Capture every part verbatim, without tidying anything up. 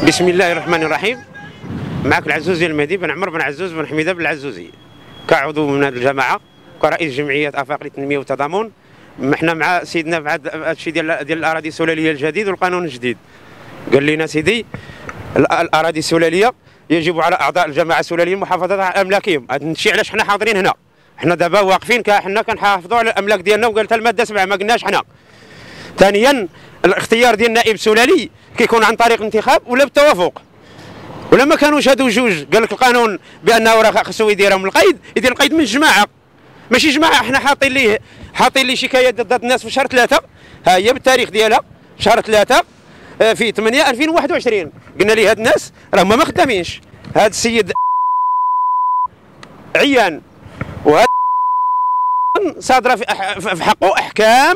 بسم الله الرحمن الرحيم. معك العزوزي المهدي بن عمر بن عزوز بن حميده بن العزوزي كعضو من الجماعه كرئيس جمعيه افاق للتنميه والتضامن. احنا مع سيدنا في هذا الشيء ديال ديال الاراضي السلاليه الجديد والقانون الجديد. قال لنا سيدي الاراضي السلاليه يجب على اعضاء الجماعه السلاليه محافظه على املاكهم. هذا الشيء علاش حنا حاضرين هنا. حنا دابا واقفين حنا كنحافظوا على الاملاك ديالنا، وقالت الماده سبعة ما قلناش حنا. ثانيا الاختيار ديال النائب السلالي كيكون عن طريق الانتخاب ولا بالتوافق، ولا ما كانوش هادو جوج. قال لك القانون بانه راه خصو يديرهم القيد، يدير القيد من الجماعه ماشي جماعه. حنا حاطين ليه حاطين ليه شكايه ضد الناس في شهر ثلاثه، ها هي بالتاريخ ديالها شهر ثلاثه في ثمانية ألفين وواحد وعشرين. قلنا ليه هاد الناس راه هما ما خدامينش. هاد السيد عيان وهذا صادره في حقه احكام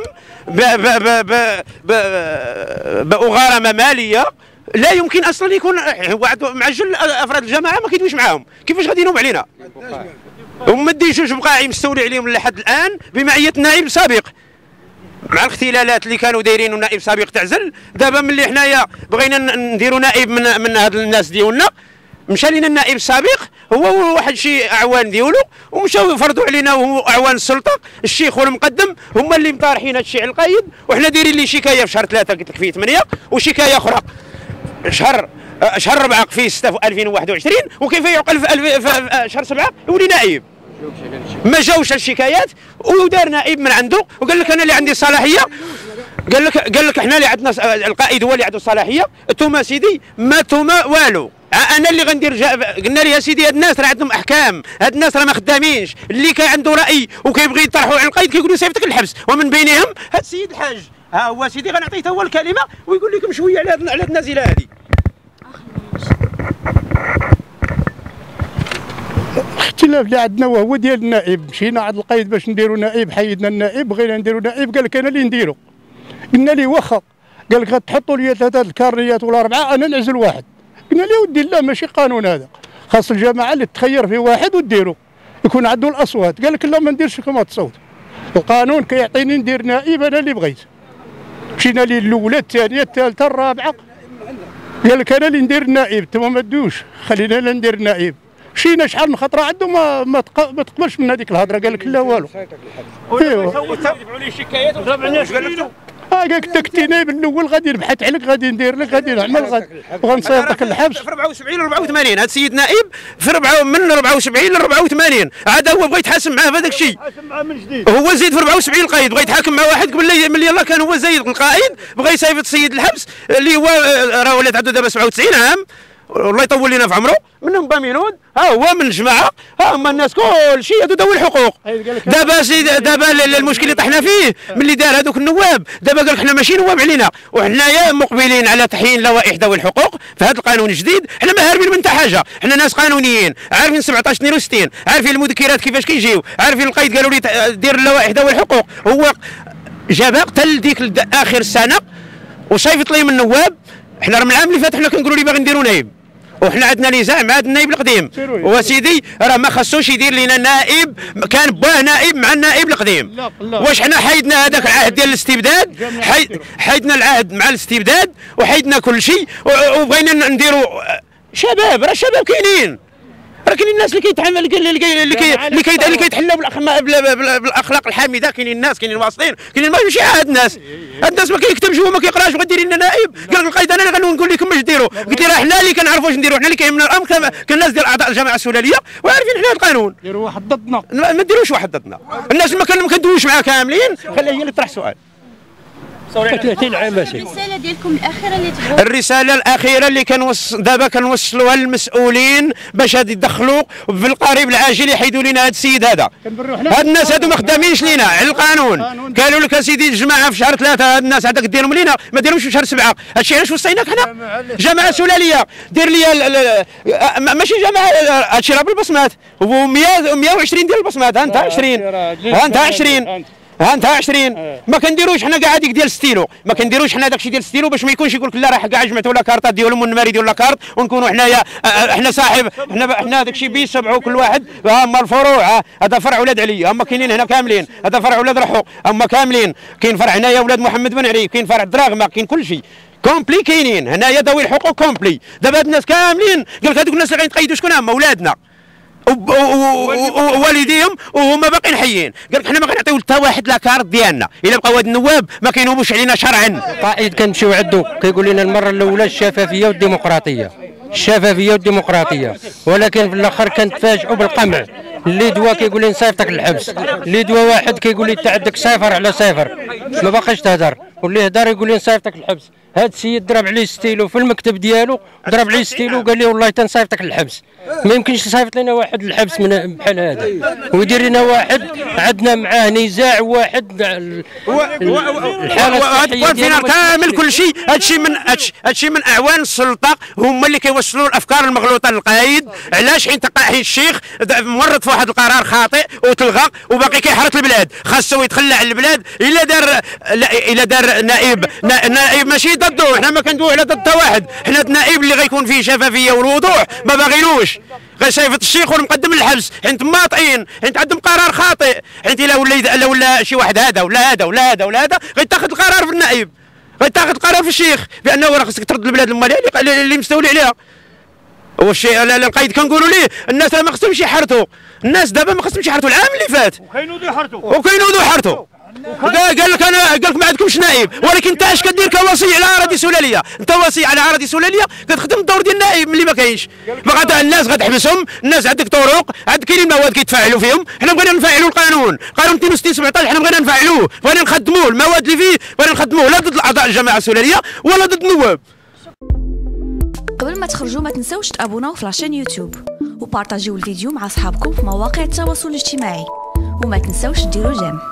بغرامه ماليه لا يمكن اصلا يكون هو معجل. افراد الجماعه ما كيدويش معاهم، كيفاش غادي ينوب علينا؟ وما ديش جوج بقاعي مستولي عليهم لحد الان بمعيه النائب السابق مع الاختلالات اللي كانوا دايرين. النائب السابق تعزل، دابا ملي حنايا بغينا نديروا نائب من من هاد الناس ديالنا، مشى لينا النائب السابق هو واحد شي اعوان ديالو ومشاو يفرضوا علينا وهو اعوان السلطه الشيخ والمقدم هما اللي مطارحين هذا الشيء على القايد. وحنا دايرين ليه شكايه في شهر ثلاثه قلت لك فيه ثمانيه، وشكايه اخرى شهر شهر أربعة في ستة في ألفين وواحد وعشرين، وكيف يعقل في, الف... في شهر سبعة يولي نائب؟ ما جاوش الشكايات ودار نائب من عنده وقال لك انا اللي عندي الصلاحيه. قال لك قال لك احنا اللي عندنا القائد هو اللي عنده الصلاحيه. انتوما سيدي ما انتوما والو، انا اللي غندير. قلنا له يا سيدي هاد الناس راه عندهم احكام، هاد الناس راه ما خدامينش. اللي كان عنده راي وكيبغي يطرحوا على القيد كيقولوا صيفطك للحبس، ومن بينهم هاد السيد الحاج. ها هو سيدي غنعطيه هو الكلمه ويقول لكم شويه على هاد على النازله هذه. الاختلاف اللي عندنا وهو ديال النائب. مشينا عند القيد باش نديروا نائب، حيدنا النائب، بغينا نديروا نائب قال لك انا اللي نديرو. قلنا ليه واخا، قال لك غتحطوا لي ثلاثه الكارنيات ولا اربعه انا نعزل واحد. قلنا ليه ودي لا ماشي قانون هذا، خاص الجماعه اللي تخير في واحد وديروا يكون عنده الاصوات. قال لك لا ما نديرش كما تصوت، القانون كيعطيني ندير نائب انا اللي بغيت. مشينا ليه الاولى الثانيه الثالثه الرابعه، قال لك انا اللي ندير النائب. انتما ما تدوش خلينا انا ندير النائب. مشينا شحال من خطره عنده ما ما تقبلش من هذيك الهضره، قال لك لا والو. ايوا يدفعوا لي شكايات وضربنا شكايات. ها قالك داك النائب الاول غادي نبحث عليك، غادي ندير لك، غادي نعمل، غادي غنصيفطك للحبس. في أربعة وسبعين ل أربعة وثمانين هذا السيد نائب في أربعة من أربعة وسبعين ل أربعة وثمانين، عاد هو بغى يتحاسب معاه في هذاك الشيء. هو زيد في أربعة وسبعين القايد، بغى يتحاكم مع واحد قبل لي ملي يلاه كان هو زايد القائد، بغى يصيفط السيد الحبس اللي هو راه ولات عنده دابا سبعة وتسعين عام والله يطول لنا في عمره. منهم بامينود ها هو من الجماعه، ها هما الناس كل شيء هادو ذوي الحقوق. دابا سيد دابا المشكل اللي طحنا فيه ملي دار هذوك النواب، دابا قال لك حنا ماشي نواب علينا، وحنايا مقبلين على تحيين لوائح ذوي الحقوق في هذا القانون الجديد. حنا ما هاربين من حتى حاجه، حنا ناس قانونيين عارفين سبعطاش اثنين وستين، عارفين المذكرات كيفاش كيجيو، عارفين القيد قالوا لي دير اللوائح ذوي الحقوق. هو جابها قتل ديك اخر السنه وصيفط لي من النواب. حنا راه من العام اللي فات حنا كنقولوا لي باغي نديروا نائب، وحنا عندنا نزاع مع هذا النائب القديم. وسيدي راه ما خصوش يدير لنا نائب، كان باه نائب مع النائب القديم. لا لا. واش حنا حيدنا هذاك العهد ديال الاستبداد، حيد حيدنا العهد مع الاستبداد وحيدنا كل شيء وبغينا نديروا شباب. راه الشباب كاينين، راه كاينين الناس اللي كيتعامل اللي اللي اللي اللي كيتحلوا بالاخلاق الحامده. كاينين الناس، كاينين الواسطين، كاينين ماشي هاد الناس. هاد الناس ما كيكتبش وما كيقراش وغادير لنا نائب. قال القايد انا اللي غنقول لكم اش ديروا. قلت له راه حنا اللي كنعرفوا اش نديروا، حنا اللي كيهمنا الامر كالناس ديال اعضاء الجماعه السلاليه وعارفين حنا القانون. ديروا واحد ضدنا، ما ديروش واحد ضدنا. الناس ما كندويوش معاها كاملين، خليها هي اللي تطرح سؤال. ثلاثين عام الرساله ديالكم الاخيره اللي تبغوا. الرساله الاخيره اللي كنوصل دابا كنوصلوها للمسؤولين باش هاد يدخلوا في القريب العاجل يحيدوا لنا هذا السيد هذا. هاد الناس هادو ما خدامينش لينا على القانون. قالوا لك اسيدي الجماعه في شهر ثلاثه، هاد الناس هذاك ديرهم لينا ما ديرهمش في شهر سبعه. هادشي علاش وصيناك حنا جماعه سلاليه. دير لي ماشي جماعه، هادشي راه بالبصمات ومية وعشرين ديال البصمات. ها انت عشرين، ها انت عشرين، ها انت عشرين. ما كنديروش حنا كاع هذيك ديال ستيلو، ما كنديروش حنا داكشي ديال ستيلو باش ما يكونش يقول لك لا راه كاع جمعتوا لا كارطات ديالهم والنماري ديال لا كارت ونكونوا حنايا حنا صاحب حنا حنا داكشي بيسبعوا كل واحد. هما الفروع، هذا فرع ولاد علي، هما كاينين هنا كاملين. هذا فرع ولاد رحو، هما كاملين. كاين فرع هنايا ولاد محمد بن علي، كاين فرع الدراغمه، كاين كل شيء. كومبلي كاينين هنايا ذوي الحقوق كومبلي. دابا هاد الناس كاملين قال لك هذوك الناس اللي غيتقيدوا شكون هما؟ ولادنا ووالديهم وهما باقيين حيين. قال لك حنا ما غنعطيو حتى واحد لاكارت ديالنا الا بقاو هاد النواب ما كينوبوش علينا شرعا. القائد كنمشيو عندو كيقول لنا المره الاولى الشفافيه والديمقراطيه، الشفافيه والديمقراطيه، ولكن في الاخر كنتفاجئوا بالقمع. اللي دوا كيقول لي نصيفطك للحبس، اللي دوا واحد كيقول لي انت عندك صفر على صفر ما باقيش تهدر، واللي هدر يقول لي نصيفطك للحبس. هذا السيد ضرب عليه ستيلو في المكتب ديالو، ضرب عليه ستيلو وقال لي والله تنصيفطك للحبس. ما يمكنش يصيفط لنا واحد للحبس من بحال هذا ويدير لنا واحد عندنا معاه نزاع واحد الحاله الصحيه كامل كل شيء. هذا الشيء من هذا الشيء من اعوان السلطه، هما اللي كيوصلوا الافكار المغلوطه للقايد. علاش؟ حين تلقى حين الشيخ مرض في واحد القرار خاطئ وتلغى وباقي كيحرط البلاد، خاصو يتخلى على البلاد. الا دار الا دار نائب نائب ماشي ضده، حنا ما كندويو على ضد واحد، حنا النائب اللي غيكون فيه شفافيه والوضوح ما باغينوش. غيصيفط الشيخ والمقدم للحبس حيت ماطئين، حيت عندهم قرار خاطئ، حيت الا ولا الا ولا شي واحد هذا ولا هذا ولا هذا ولا هذا غيتاخذ القرار في النائب، غيتاخذ القرار في الشيخ بانه راه خصك ترد البلاد الماليه اللي مستولي عليها. والشيء القايد كنقولوا ليه الناس راه ما خصهمش يحرطوا، الناس دابا ما خصهمش يحرطوا العام اللي فات وكاينوضوا يحرطوا وكاينوضوا يحرطوا. قال لك انا قال لك ما عندكمش نائب، ولكن انت اش كدير كوصي على اراضي سلاليه؟ انت وصي على اراضي سلاليه كتخدم الدور ديال النائب اللي ما كاينش. غادا الناس غتحبسهم، الناس عندك طرق، عندك كاينين مواد كيتفاعلوا فيهم. حنا بغينا نفعلوا القانون، قانون اثنين وستين سبعطاش حنا بغينا نفعلوه، بغينا نخدموه، المواد اللي فيه بغينا نخدموه لا ضد اعضاء الجماعه السلاليه ولا ضد النواب. قبل ما تخرجوا ما تنسوش تابوناو في لاشين يوتيوب وبارطاجيو الفيديو مع اصحابكم في مواقع التواصل الاجتماعي، وما تنسوش ديروا جيم.